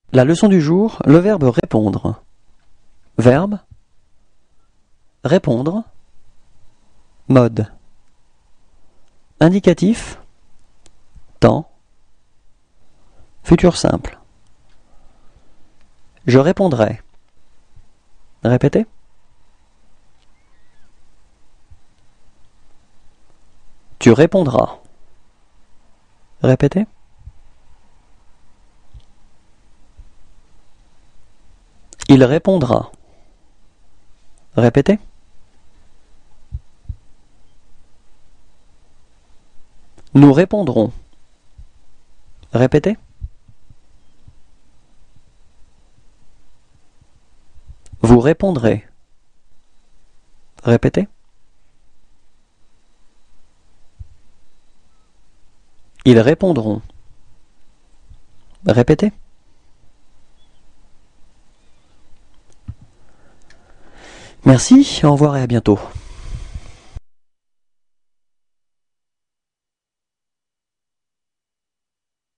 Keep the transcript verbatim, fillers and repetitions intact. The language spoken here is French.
La leçon du jour, le verbe répondre. Verbe, répondre, mode. Indicatif, temps, futur simple. Je répondrai. Répétez. Tu répondras. Répétez. Il répondra. Répétez. Nous répondrons. Répétez. Vous répondrez. Répétez. Ils répondront. Répétez. Merci, au revoir et à bientôt.